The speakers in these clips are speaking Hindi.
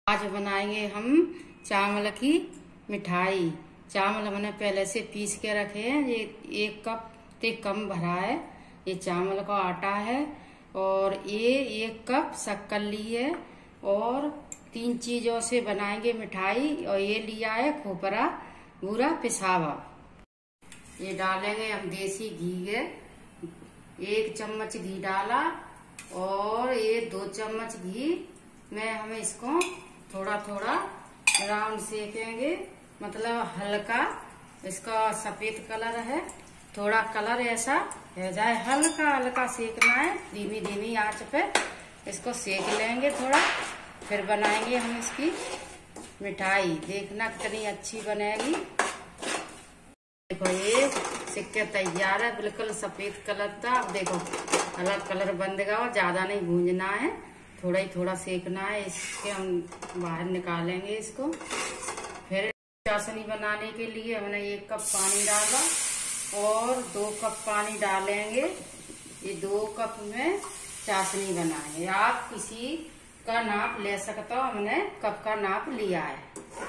आज बनाएंगे हम चावल की मिठाई। चावल मैंने पहले से पीस के रखे हैं। ये 1 कप से कम भरा है। ये चावल का आटा है और ये 1 कप शक्कर ली है और 3 चीजों से बनाएंगे मिठाई। और ये लिया है खोपरा बूरा पिसावा। ये डालेंगे हम देसी घी है। 1 चम्मच घी डाला और ये 2 चम्मच घी में हम इसको थोड़ा थोड़ा राउंड सेकेंगे, मतलब हल्का। इसका सफेद कलर है, थोड़ा कलर ऐसा हो जाए, हल्का हल्का सेकना है। धीमी धीमी आंच पे इसको सेक लेंगे थोड़ा, फिर बनाएंगे हम इसकी मिठाई। देखना कितनी अच्छी बनेगी। देखो ये सिक्के तैयार है, बिल्कुल सफेद कलर था। अब देखो अलग कलर बन गया और ज्यादा नहीं भूंजना है, थोड़ा ही थोड़ा सेकना है। इसके हम बाहर निकालेंगे इसको। फिर चाशनी बनाने के लिए हमने 1 कप पानी डाला और 2 कप पानी डालेंगे। ये 2 कप में चाशनी बनाएंगे। आप किसी का नाप ले सकते हो, हमने कप का नाप लिया है।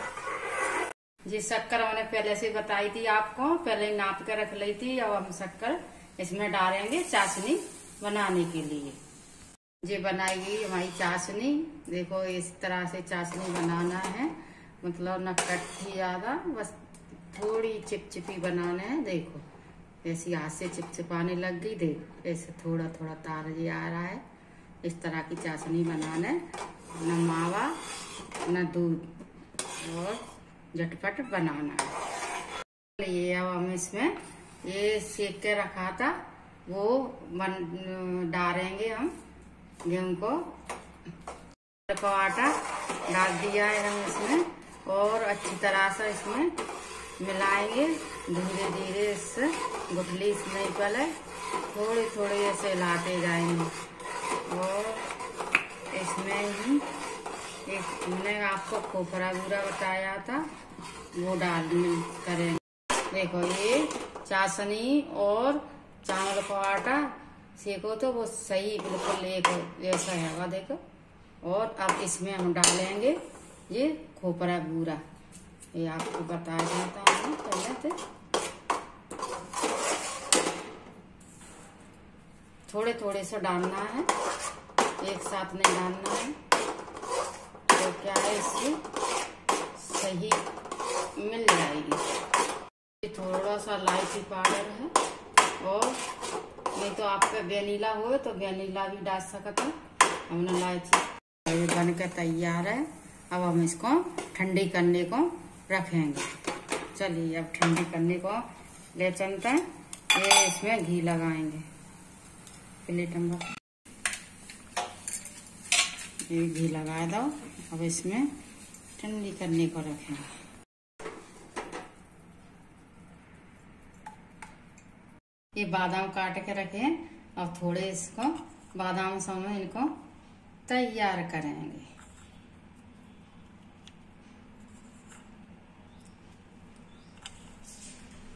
ये शक्कर मैंने पहले से बताई थी आपको, पहले नाप के रख ली थी। अब हम शक्कर इसमें डालेंगे चाशनी बनाने के लिए। ये बनाएगी हमारी चाशनी। देखो इस तरह से चाशनी बनाना है, मतलब न कट्ठी ज्यादा, बस थोड़ी चिपचिपी बनाना है। देखो ऐसी हाथ से चिपचिपाने लग गई। देखो ऐसे थोड़ा थोड़ा तार ये आ रहा है। इस तरह की चाशनी बनाना है, न मावा न दूध, और झटपट बनाना है। ये अब हम इसमें ये सेक के रखा था वो डालेंगे हम। गेहूं को आटा डाल दिया है हम इसमें और अच्छी तरह से इसमें मिलाएंगे। धीरे धीरे इससे गुठली इसमें पहले थोड़ी थोड़ी ऐसे हिलाते जाएंगे। और इसमें ही एक मैंने आपको खोपरा बूरा बताया था, वो डालने करेंगे। देखो ये चाशनी और चावल का आटा सेको तो वो सही बिल्कुल एक जैसा है। देखो, और अब इसमें हम डालेंगे ये खोपरा बूरा। ये आपको बताया जाता है पहले से। थोड़े थोड़े से डालना है, एक साथ नहीं डालना है। तो क्या है इससे सही मिल जाएगी। थोड़ा सा इलायची पाउडर है, और नहीं तो आपका वेनिला हो तो वेनिला भी डाल सकते हैं। हमने इलायची बन के तैयार है। अब हम इसको ठंडी करने को रखेंगे। चलिए अब ठंडी करने को ले चलते हैं। ये इसमें घी लगाएंगे प्लेट में। ये घी लगा दो। अब इसमें ठंडी करने को रखेंगे। ये बादाम काट के रखे हैं और थोड़े इसको बादाम समय इनको तैयार करेंगे।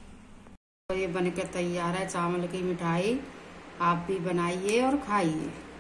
तो ये बनके तैयार है चावल की मिठाई। आप भी बनाइए और खाइए।